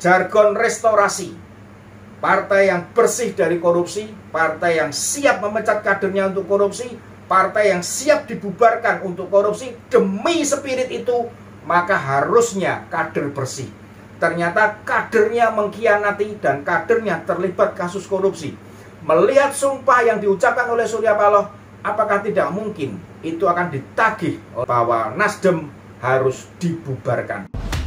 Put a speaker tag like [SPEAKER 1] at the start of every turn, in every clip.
[SPEAKER 1] jargon restorasi. Partai yang bersih dari korupsi, partai yang siap memecat kadernya untuk korupsi, partai yang siap dibubarkan untuk korupsi. Demi spirit itu, maka harusnya kader bersih. Ternyata kadernya mengkhianati dan kadernya terlibat kasus korupsi. Melihat sumpah yang diucapkan oleh Surya Paloh, apakah tidak mungkin itu akan ditagih bahwa Nasdem harus dibubarkan?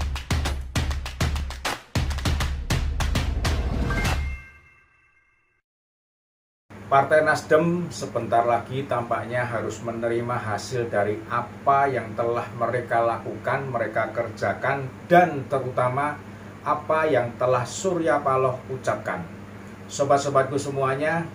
[SPEAKER 1] Partai Nasdem sebentar lagi tampaknya harus menerima hasil dari apa yang telah mereka lakukan, mereka kerjakan, dan terutama apa yang telah Surya Paloh ucapkan. Sobat-sobatku semuanya,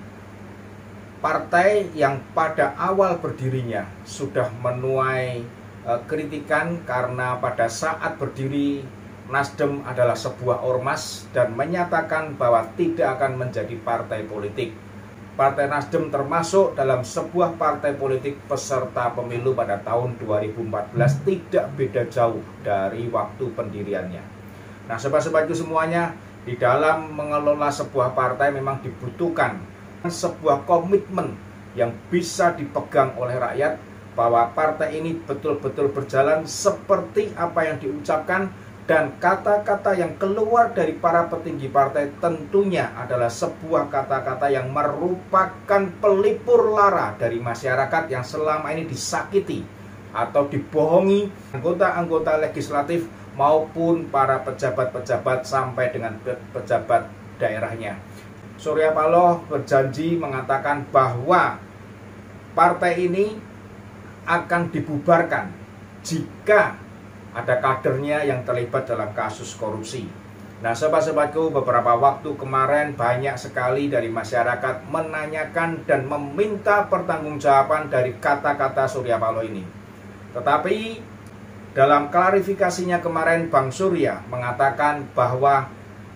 [SPEAKER 1] partai yang pada awal berdirinya sudah menuai kritikan karena pada saat berdiri Nasdem adalah sebuah ormas dan menyatakan bahwa tidak akan menjadi partai politik. Partai Nasdem termasuk dalam sebuah partai politik peserta pemilu pada tahun 2014, tidak beda jauh dari waktu pendiriannya. Nah, sobat-sobatku semuanya, di dalam mengelola sebuah partai memang dibutuhkan sebuah komitmen yang bisa dipegang oleh rakyat, bahwa partai ini betul-betul berjalan seperti apa yang diucapkan, dan kata-kata yang keluar dari para petinggi partai tentunya adalah sebuah kata-kata yang merupakan pelipur lara dari masyarakat yang selama ini disakiti atau dibohongi anggota-anggota legislatif maupun para pejabat-pejabat sampai dengan pejabat daerahnya. Surya Paloh berjanji mengatakan bahwa partai ini akan dibubarkan jika ada kadernya yang terlibat dalam kasus korupsi. Nah, sobat-sobatku, beberapa waktu kemarin banyak sekali dari masyarakat menanyakan dan meminta pertanggungjawaban dari kata-kata Surya Paloh ini. Tetapi dalam klarifikasinya kemarin, Bang Surya mengatakan bahwa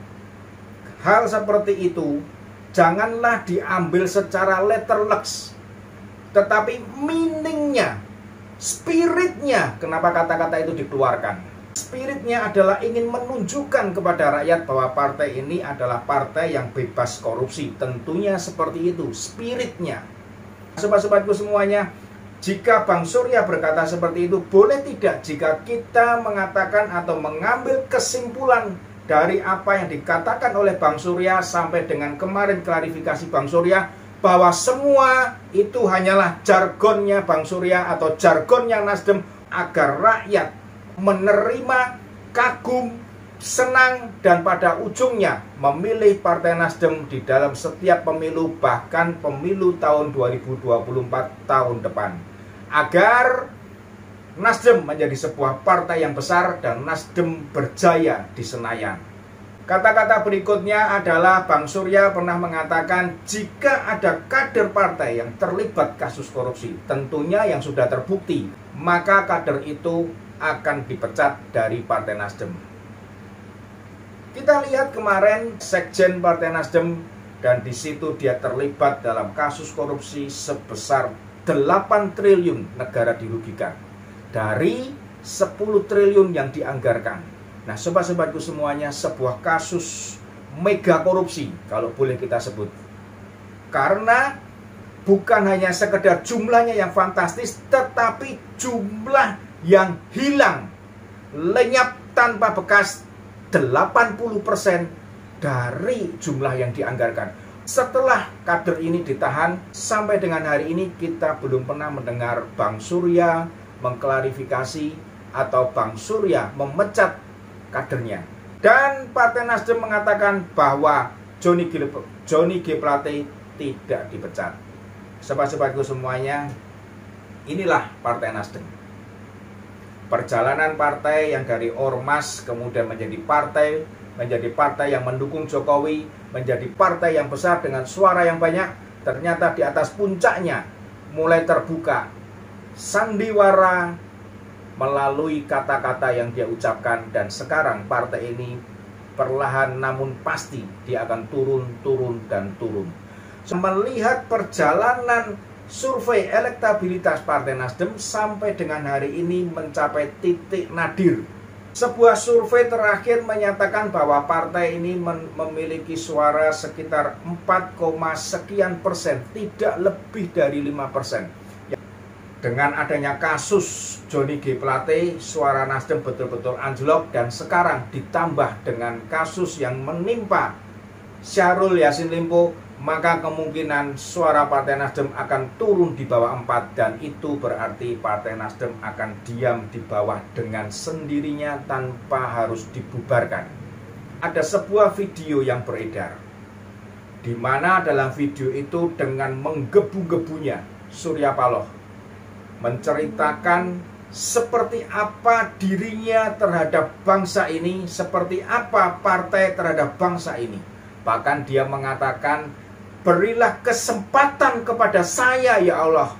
[SPEAKER 1] hal seperti itu janganlah diambil secara letterleks, tetapi meaningnya, spiritnya, kenapa kata-kata itu dikeluarkan? Spiritnya adalah ingin menunjukkan kepada rakyat bahwa partai ini adalah partai yang bebas korupsi. Tentunya seperti itu spiritnya. Sobat-sobatku semuanya, jika Bang Surya berkata seperti itu, boleh tidak jika kita mengatakan atau mengambil kesimpulan dari apa yang dikatakan oleh Bang Surya sampai dengan kemarin klarifikasi Bang Surya, bahwa semua itu hanyalah jargonnya Bang Surya atau jargonnya Nasdem agar rakyat menerima, kagum, senang, dan pada ujungnya memilih Partai Nasdem di dalam setiap pemilu, bahkan pemilu tahun 2024 tahun depan, agar Nasdem menjadi sebuah partai yang besar dan Nasdem berjaya di Senayan. Kata-kata berikutnya adalah Bang Surya pernah mengatakan jika ada kader partai yang terlibat kasus korupsi, tentunya yang sudah terbukti, maka kader itu akan dipecat dari Partai Nasdem. Kita lihat kemarin Sekjen Partai Nasdem, dan di situ dia terlibat dalam kasus korupsi sebesar 8 triliun negara dirugikan dari 10 triliun yang dianggarkan. Nah, sobat-sobatku semuanya, sebuah kasus mega korupsi kalau boleh kita sebut. Karena bukan hanya sekedar jumlahnya yang fantastis, tetapi jumlah yang hilang, lenyap tanpa bekas 80% dari jumlah yang dianggarkan. Setelah kader ini ditahan, sampai dengan hari ini kita belum pernah mendengar Bang Surya mengklarifikasi atau Bang Surya memecat kadernya. Dan Partai Nasdem mengatakan bahwa Johnny G. Plate tidak dipecat. Sobat-sobatku semuanya, inilah Partai Nasdem. Perjalanan partai yang dari ormas kemudian menjadi partai yang mendukung Jokowi, menjadi partai yang besar dengan suara yang banyak. Ternyata di atas puncaknya mulai terbuka sandiwara melalui kata-kata yang dia ucapkan, dan sekarang partai ini perlahan namun pasti dia akan turun. Melihat perjalanan survei elektabilitas Partai Nasdem sampai dengan hari ini mencapai titik nadir Sebuah survei terakhir menyatakan bahwa partai ini memiliki suara sekitar 4, sekian persen, tidak lebih dari 5%. Dengan adanya kasus Johnny G. Plate, suara Nasdem betul-betul anjlok, dan sekarang ditambah dengan kasus yang menimpa Syahrul Yassin Limpo, maka kemungkinan suara Partai Nasdem akan turun di bawah 4, dan itu berarti Partai Nasdem akan diam di bawah dengan sendirinya tanpa harus dibubarkan. Ada sebuah video yang beredar, di mana dalam video itu dengan menggebu-gebunya Surya Paloh menceritakan seperti apa dirinya terhadap bangsa ini, seperti apa partai terhadap bangsa ini. Bahkan dia mengatakan, berilah kesempatan kepada saya ya Allah,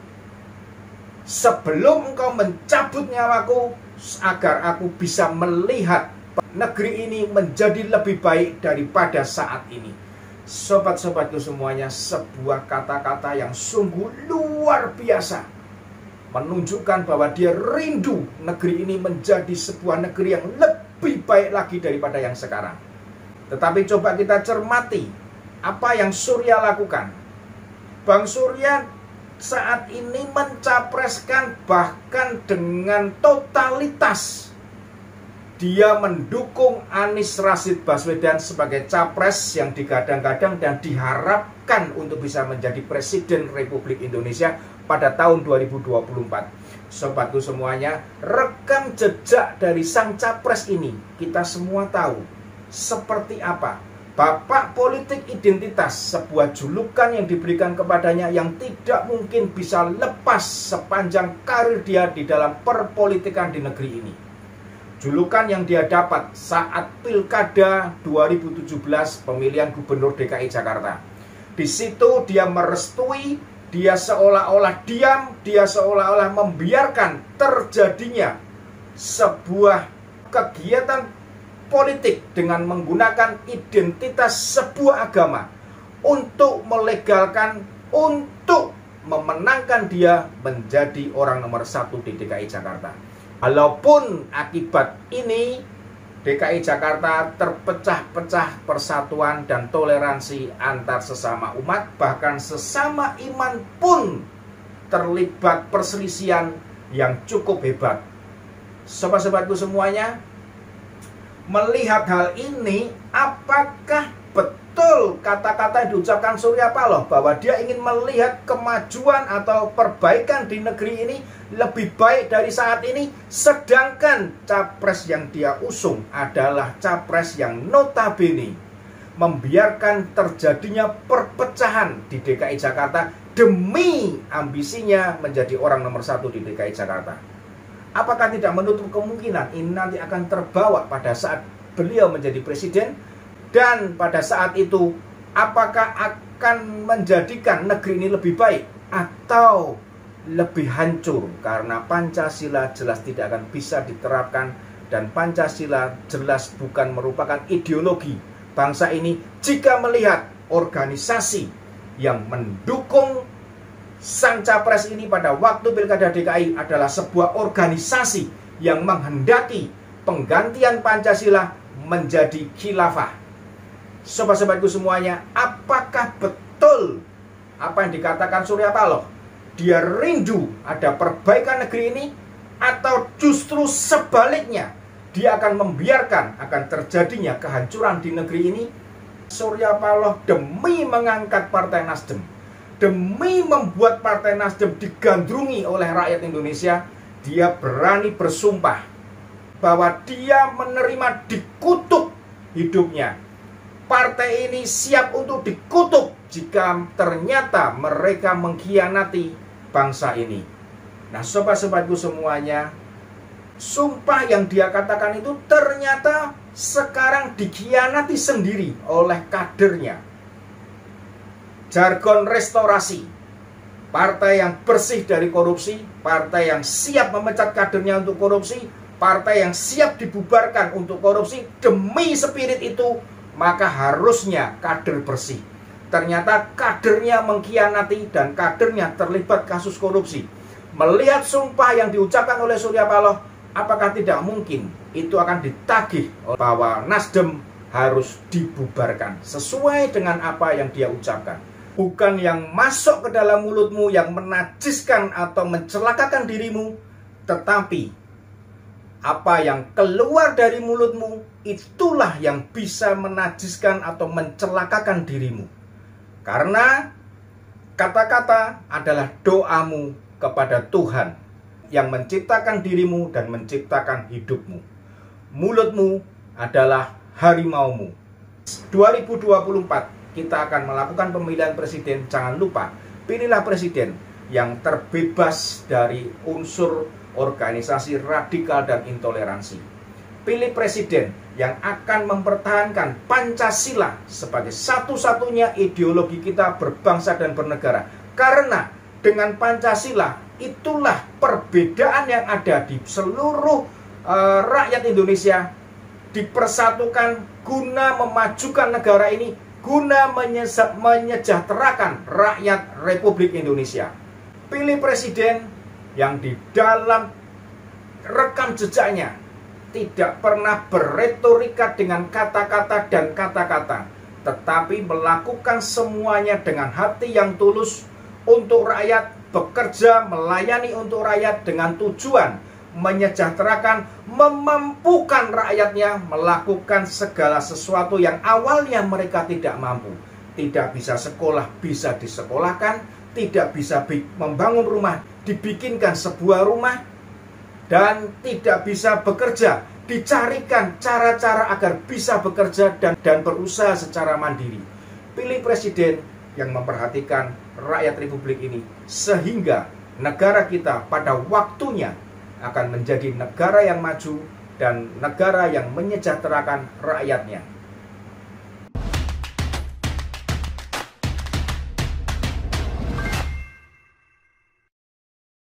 [SPEAKER 1] sebelum engkau mencabut nyawaku, agar aku bisa melihat negeri ini menjadi lebih baik daripada saat ini. Sobat-sobatku semuanya, sebuah kata-kata yang sungguh luar biasa, menunjukkan bahwa dia rindu negeri ini menjadi sebuah negeri yang lebih baik lagi daripada yang sekarang. Tetapi coba kita cermati apa yang Surya lakukan. Bang Surya saat ini mencapreskan bahkan dengan totalitas. Dia mendukung Anies Rashid Baswedan sebagai capres yang digadang-gadang dan diharapkan untuk bisa menjadi Presiden Republik Indonesia pada tahun 2024. Sobatku semuanya, rekam jejak dari sang capres ini kita semua tahu seperti apa. Bapak politik identitas, sebuah julukan yang diberikan kepadanya yang tidak mungkin bisa lepas sepanjang karir dia di dalam perpolitikan di negeri ini. Julukan yang dia dapat saat Pilkada 2017 pemilihan Gubernur DKI Jakarta. Di situ dia merestui, dia seolah-olah diam, dia seolah-olah membiarkan terjadinya sebuah kegiatan politik dengan menggunakan identitas sebuah agama untuk melegalkan, untuk memenangkan dia menjadi orang nomor 1 di DKI Jakarta. Walaupun akibat ini DKI Jakarta terpecah-pecah persatuan dan toleransi antar sesama umat, bahkan sesama iman pun terlibat perselisihan yang cukup hebat. Sobat-sobatku semuanya, melihat hal ini, apakah betul kata-kata yang diucapkan Surya Paloh bahwa dia ingin melihat kemajuan atau perbaikan di negeri ini lebih baik dari saat ini, sedangkan capres yang dia usung adalah capres yang notabene membiarkan terjadinya perpecahan di DKI Jakarta demi ambisinya menjadi orang nomor 1 di DKI Jakarta? Apakah tidak menutup kemungkinan ini nanti akan terbawa pada saat beliau menjadi presiden? Dan pada saat itu, apakah akan menjadikan negeri ini lebih baik atau lebih hancur? Karena Pancasila jelas tidak akan bisa diterapkan, dan Pancasila jelas bukan merupakan ideologi bangsa ini jika melihat organisasi yang mendukung sang capres ini pada waktu Pilkada DKI adalah sebuah organisasi yang menghendaki penggantian Pancasila menjadi khilafah. Sobat-sobatku semuanya, apakah betul apa yang dikatakan Surya Paloh? Dia rindu ada perbaikan negeri ini, atau justru sebaliknya, dia akan membiarkan akan terjadinya kehancuran di negeri ini? Surya Paloh demi mengangkat Partai Nasdem, demi membuat Partai Nasdem digandrungi oleh rakyat Indonesia, dia berani bersumpah bahwa dia menerima dikutuk hidupnya. Partai ini siap untuk dikutuk jika ternyata mereka mengkhianati bangsa ini. Nah, sobat-sobatku semuanya, sumpah yang dia katakan itu ternyata sekarang dikhianati sendiri oleh kadernya. Jargon restorasi, partai yang bersih dari korupsi, partai yang siap memecat kadernya untuk korupsi, partai yang siap dibubarkan untuk korupsi. Demi spirit itu, maka harusnya kader bersih. Ternyata kadernya mengkhianati dan kadernya terlibat kasus korupsi. Melihat sumpah yang diucapkan oleh Surya Paloh, apakah tidak mungkin itu akan ditagih bahwa Nasdem harus dibubarkan sesuai dengan apa yang dia ucapkan. Bukan yang masuk ke dalam mulutmu yang menajiskan atau mencelakakan dirimu, tetapi apa yang keluar dari mulutmu itulah yang bisa menajiskan atau mencelakakan dirimu. Karena kata-kata adalah doamu kepada Tuhan yang menciptakan dirimu dan menciptakan hidupmu. Mulutmu adalah harimaumu. 2024 kita akan melakukan pemilihan presiden. Jangan lupa, pilihlah presiden yang terbebas dari unsur organisasi radikal dan intoleransi. Pilih presiden yang akan mempertahankan Pancasila sebagai satu-satunya ideologi kita berbangsa dan bernegara. Karena dengan Pancasila itulah perbedaan yang ada di seluruh rakyat Indonesia dipersatukan guna memajukan negara ini, guna menyejahterakan rakyat Republik Indonesia. Pilih presiden yang di dalam rekam jejaknya tidak pernah berretorika dengan kata-kata dan kata-kata, tetapi melakukan semuanya dengan hati yang tulus untuk rakyat, bekerja melayani untuk rakyat dengan tujuan menyejahterakan, memampukan rakyatnya melakukan segala sesuatu yang awalnya mereka tidak mampu. Tidak bisa sekolah, bisa disekolahkan. Tidak bisa membangun rumah, dibikinkan sebuah rumah. Dan tidak bisa bekerja, dicarikan cara-cara agar bisa bekerja dan berusaha secara mandiri. Pilih presiden yang memperhatikan rakyat Republik ini, sehingga negara kita pada waktunya akan menjadi negara yang maju dan negara yang menyejahterakan rakyatnya.